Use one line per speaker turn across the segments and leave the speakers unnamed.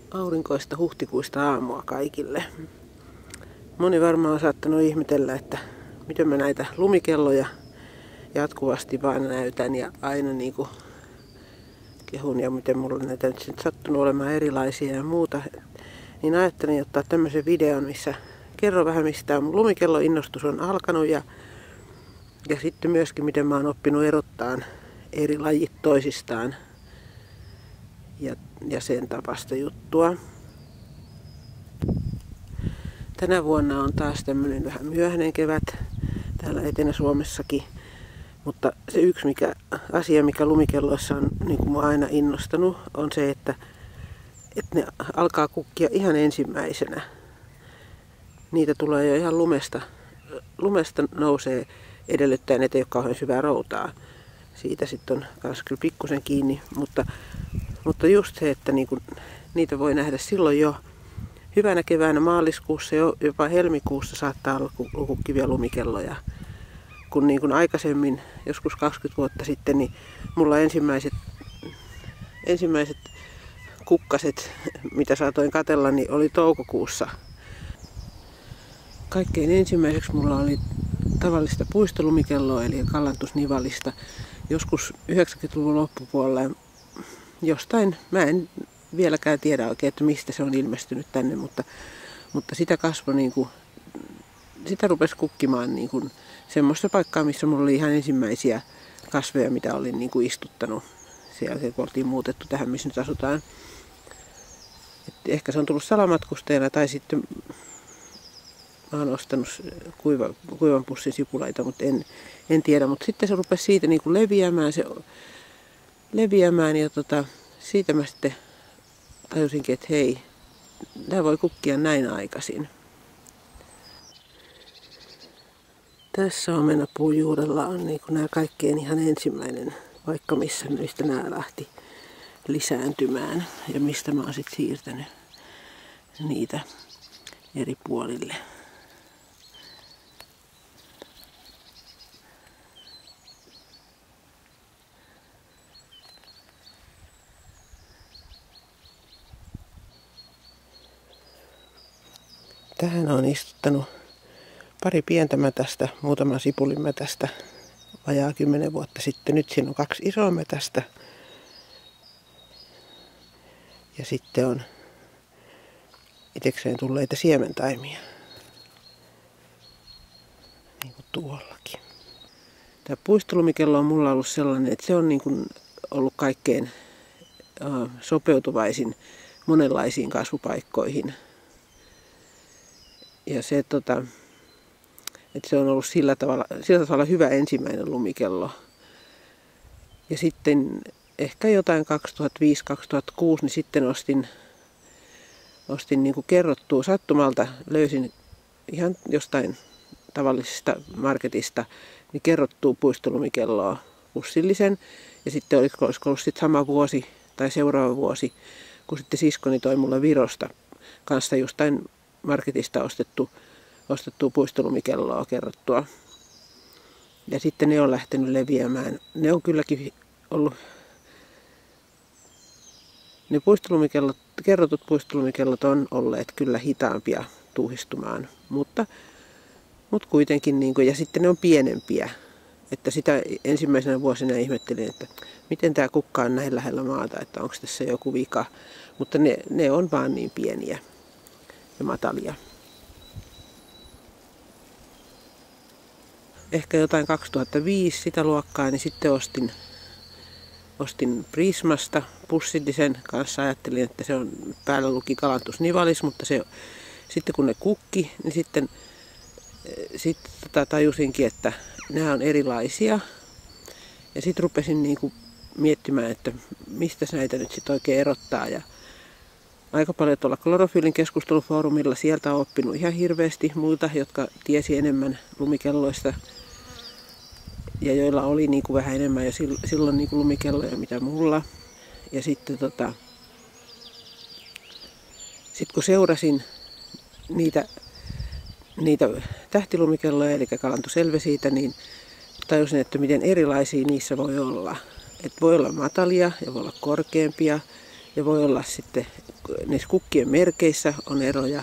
Aurinkoista huhtikuista aamua kaikille. Moni varmaan on saattanut ihmetellä, että miten mä näitä lumikelloja jatkuvasti vaan näytän ja aina niinku kehun ja miten mulla näitä nyt sattunut olemaan erilaisia ja muuta. Niin ajattelin ottaa tämmöisen videon, missä kerron vähän mistä mun lumikelloinnostus on alkanut ja sitten myöskin miten mä oon oppinut erottaa eri lajit toisistaan ja sen tapasta juttua. Tänä vuonna on taas tämmöinen vähän myöhäinen kevät täällä Etelä-Suomessakin, mutta se yksi asia, mikä lumikelloissa on niin kuin mua aina innostanut, on se, että ne alkaa kukkia ihan ensimmäisenä. Niitä tulee jo ihan lumesta nousee edellyttäen, että ei ole kauhean syvää routaa. Siitä sitten on kanssa kyllä pikkusen kiinni, mutta just se, että niinku, niitä voi nähdä silloin jo hyvänä keväänä maaliskuussa, jopa helmikuussa saattaa olla kukkivia lumikelloja. Kun niin kuin aikaisemmin, joskus 20 vuotta sitten, niin mulla ensimmäiset kukkaset, mitä saatoin katsella, niin oli toukokuussa. Kaikkein ensimmäiseksi mulla oli tavallista puistolumikelloa, eli kallantusnivalista. Joskus 90-luvun loppupuolella jostain, mä en vieläkään tiedä oikein, että mistä se on ilmestynyt tänne, mutta sitä kasvoi niinku, sitä rupesi kukkimaan niinku semmoista paikkaa, missä mulla oli ihan ensimmäisiä kasveja, mitä olin niinku istuttanut. Sen jälkeen kun oltiin muutettu tähän, missä nyt asutaan. Et ehkä se on tullut salamatkustajana tai sitten mä oon ostanut kuivan pussin sipulaita, mutta en tiedä. Mutta sitten se rupesi siitä niinku leviämään ja siitä mä sitten tajusinkin, että hei, tämä voi kukkia näin aikaisin. Tässä omenapuun juurella on niin nämä kaikkein ihan ensimmäinen paikka, mistä nämä lähti lisääntymään ja mistä mä oon sitten siirtänyt niitä eri puolille. Tähän on istuttanut pari pientä mätästä, muutama sipulin mätästä vajaa 10 vuotta sitten. Nyt siinä on 2 isoa mätästä. Ja sitten on itekseen tulleita siementaimia. Niin kuin tuollakin. Tämä puistolumikello on mulla ollut sellainen, että se on niin kuin ollut kaikkein sopeutuvaisin monenlaisiin kasvupaikkoihin. Ja se, että se on ollut sillä tavalla hyvä ensimmäinen lumikello. Ja sitten ehkä jotain 2005-2006, niin sitten ostin niin kuin kerrottua sattumalta, löysin ihan jostain tavallisesta marketista, niin kerrottua puistolumikelloa pussillisen. Ja sitten olisiko ollut sitten sama vuosi tai seuraava vuosi, kun sitten siskoni toi mulle Virosta kanssa jostain marketista ostettua puistolumikelloa kerrottua. Ja sitten ne on lähtenyt leviämään. Ne on kylläkin ollut, ne kerrotut puistolumikellot on olleet kyllä hitaampia tuhistumaan, mutta kuitenkin, niin kuin, ja sitten ne on pienempiä. Että sitä ensimmäisenä vuosina ihmettelin, että miten tämä kukka on näin lähellä maata, että onko tässä joku vika. Mutta ne on vaan niin pieniä ja matalia. Ehkä jotain 2005 sitä luokkaa, niin sitten ostin Prismasta pussillisen kanssa. Ajattelin, että se on päällä luki kalantusnivalis, mutta sitten kun ne kukki, niin sitten tajusinkin, että nämä on erilaisia. Ja sitten rupesin niinku miettimään, että mistä näitä nyt sitten oikein erottaa. Ja aika paljon tuolla Klorofyylin keskustelufoorumilla sieltä on oppinut ihan hirveästi muilta, jotka tiesi enemmän lumikelloista. Ja joilla oli niinku vähän enemmän jo silloin niinku lumikelloja mitä mulla. Ja sitten kun seurasin niitä tähtilumikelloja, eli kalantuselvesiitä, niin tajusin, että miten erilaisia niissä voi olla. Että voi olla matalia ja voi olla korkeampia Ja voi olla sitten, niissä kukkien merkeissä on eroja.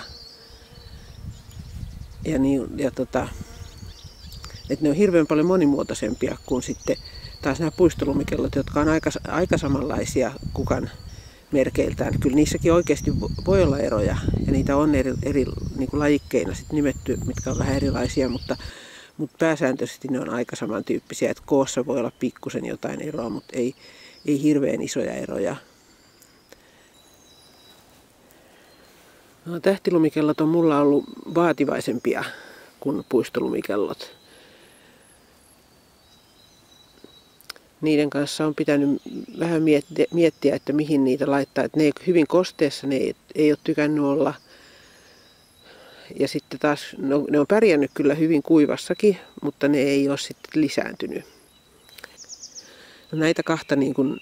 Että ne on hirveän paljon monimuotoisempia kuin sitten taas nämä puistolumikellot, jotka on aika samanlaisia kukan merkeiltään. Kyllä niissäkin oikeasti voi olla eroja ja niitä on eri niin kuin lajikkeina sit nimetty, mitkä on vähän erilaisia, mutta pääsääntöisesti ne on aika samantyyppisiä. Et koossa voi olla pikkusen jotain eroa, mutta ei hirveän isoja eroja. No, tähtilumikellot on mulla ollut vaativaisempia kuin puistolumikellot. Niiden kanssa on pitänyt vähän miettiä, että mihin niitä laittaa. Että ne hyvin kosteessa ne ei ole tykännyt olla. Ja sitten taas ne on pärjännyt kyllä hyvin kuivassakin, mutta ne ei ole sitten lisääntynyt. No, näitä kahta niin kuin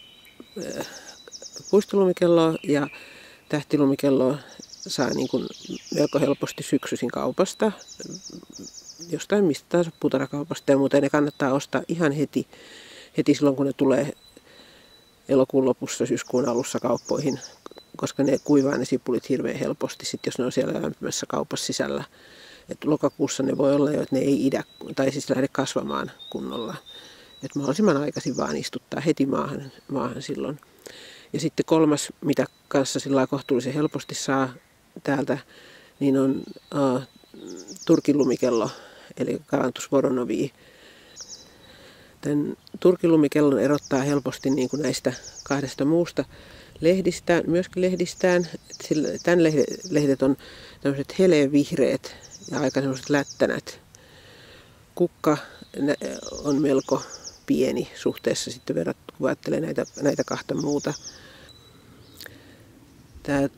puistolumikelloa ja tähtilumikelloa saa niin kuin melko helposti syksyisin kaupasta. Jostain mistä tahansa puutarhakaupasta ja muuten ne kannattaa ostaa ihan heti silloin, kun ne tulee elokuun lopussa, syyskuun alussa kauppoihin, koska ne kuivaa ne sipulit hirveän helposti, sit jos ne on siellä lämpimässä kaupassa sisällä. Et lokakuussa ne voi olla jo, että ne ei idä, tai siis lähde kasvamaan kunnolla. Et mahdollisimman aikaisin vaan istuttaa heti maahan silloin. Ja sitten kolmas, mitä kanssa sillä kohtuullisen helposti saa täältä, niin on turkinlumikello, eli Galanthus voronovii. Tämän turkinlumikellon erottaa helposti niin kuin näistä kahdesta muusta lehdistään, myöskin lehdistään. Tämän lehdet on tämmöiset heleänvihreät ja aika semmoiset lättänät. Kukka on melko pieni suhteessa sitten kun ajattelee näitä kahta muuta. Tämä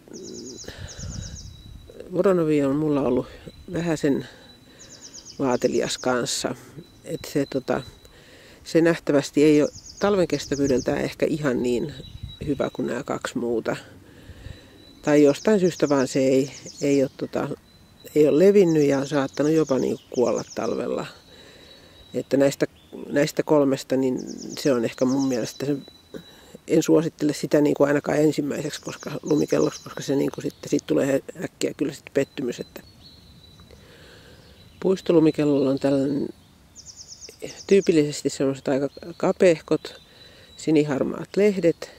voronovii on mulla ollut vähäsen vaatelias kanssa. Että se nähtävästi ei ole talven kestävyydeltään ehkä ihan niin hyvä kuin nämä kaksi muuta. Tai jostain syystä vaan se ei ole levinnyt ja on saattanut jopa niin kuolla talvella. Että näistä kolmesta niin se on ehkä mun mielestä en suosittele sitä niin kuin ainakaan ensimmäiseksi lumikelloksi, koska se niin kuin sitten tulee äkkiä kyllä sitten pettymys. Että puistolumikellolla on tällainen tyypillisesti semmoiset aika kapeahkot, siniharmaat lehdet.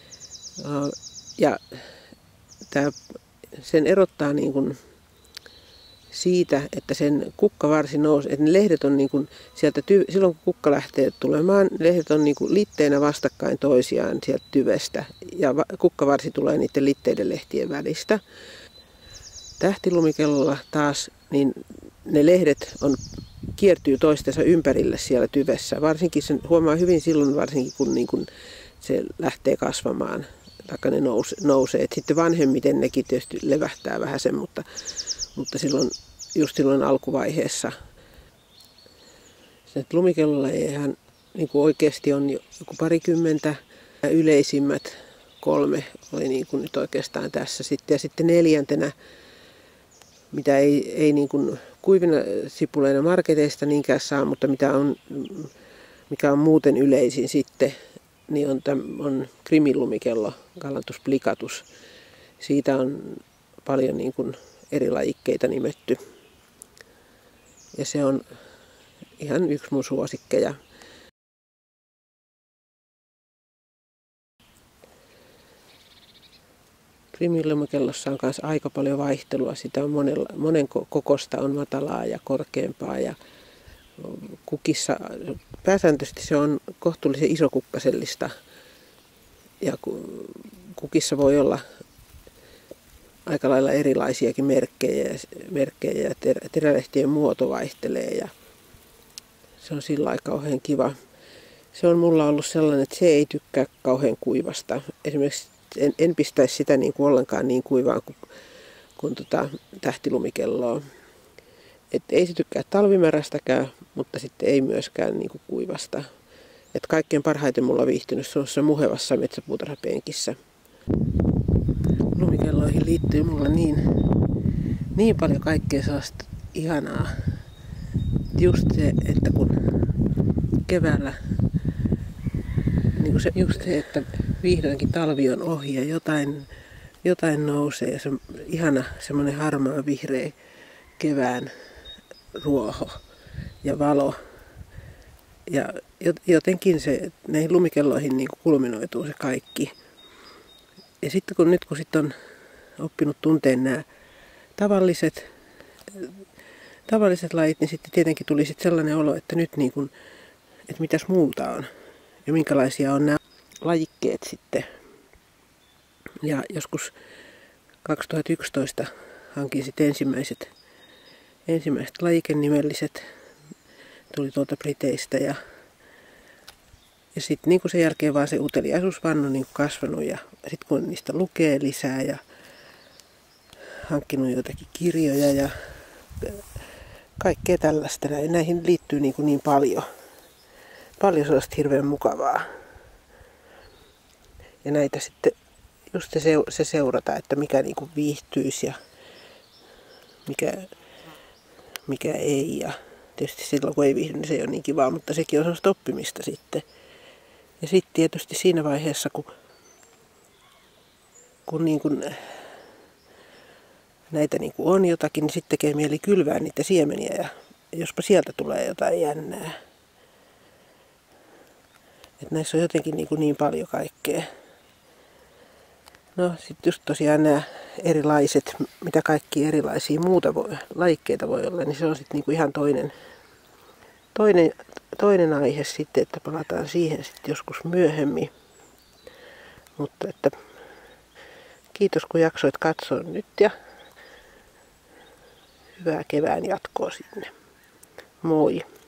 Ja sen erottaa niin kuin siitä, että sen kukkavarsi nousee, että ne lehdet on niin kuin sieltä silloin kun kukka lähtee tulemaan, lehdet on niin kuin litteinä vastakkain toisiaan sieltä tyvestä ja kukkavarsi tulee niiden litteiden lehtien välistä. Tähtilumikellolla taas niin ne lehdet kiertyy toistensa ympärille siellä tyvessä. Varsinkin sen huomaa hyvin silloin, varsinkin kun niin kuin se lähtee kasvamaan, tai ne nousee. Et sitten vanhemmiten nekin tietysti levähtää vähän sen, mutta just silloin alkuvaiheessa. Lumikellolla ihan niin kuin oikeasti on joku parikymmentä. Yleisimmät 3 oli niin kuin nyt oikeastaan tässä. Ja sitten 4, mitä ei niin kuin kuivina sipuleina marketeista niinkään saa, mutta mikä on muuten yleisin sitten, niin on krimillumikello, Galanthus plicatus. Siitä on paljon niin kuin eri lajikkeita nimetty. Ja se on ihan yksi mun suosikkeja. Krimillumikellossa on myös aika paljon vaihtelua. Sitä on monen kokosta on matalaa ja korkeampaa. Ja kukissa, pääsääntöisesti se on kohtuullisen isokukkasellista. Ja kukissa voi olla aika lailla erilaisiakin merkkejä ja terälehtien muoto vaihtelee. Ja se on sillä lailla kauhean kiva. Se on mulla ollut sellainen, että se ei tykkää kauhean kuivasta. Esimerkiksi en pistäisi sitä niin kuin ollenkaan niin kuivaan kuin tähtilumikelloa. Et ei se tykkää talvimärästäkään, mutta sitten ei myöskään niin kuin kuivasta. Et kaikkein parhaiten mulla on viihtynyt semmoisessa muhevassa metsäpuutarhapenkissä. Lumikelloihin liittyy mulla niin paljon kaikkea sellaista ihanaa. Just se, että kun keväällä, niin kuin just se, että vihdoinkin talvi on ohi ja jotain nousee. Ja se on ihana semmoinen harmaa vihreä kevään ruoho ja valo. Ja jotenkin se näihin lumikelloihin niin kuin kulminoituu se kaikki. Ja sitten kun on oppinut tunteen nämä tavalliset lajit, niin sitten tietenkin tuli sitten sellainen olo, että nyt niin kuin, että mitäs muuta on ja minkälaisia on nämä lajikkeet sitten. Ja joskus 2011 hankin sitten ensimmäiset lajikenimelliset. Tuli tuolta Briteistä ja sitten niin sen jälkeen vaan se uteliaisuus vaan on niin kasvanut ja sitten kun niistä lukee lisää ja hankkinut joitakin kirjoja ja kaikkea tällaista. Näihin liittyy niin paljon sellaista hirveän mukavaa. Ja näitä sitten just se seurata, että mikä niin kuin viihtyisi ja mikä ei. Ja tietysti silloin kun ei viihdy, niin se ei ole niin kivaa, mutta sekin on sellaista oppimista sitten. Ja sitten tietysti siinä vaiheessa, kun niin kuin näitä niin kuin on jotakin, niin sitten tekee mieli kylvää niitä siemeniä ja jospa sieltä tulee jotain jännää. Että näissä on jotenkin niin paljon kaikkea. No sitten just tosiaan nämä erilaiset, mitä kaikki erilaisia lajikkeita voi olla, niin se on sitten niin ihan toinen aihe sitten, että palataan siihen sitten joskus myöhemmin. Mutta että kiitos kun jaksoit katsoa nyt ja hyvää kevään jatkoa sinne. Moi!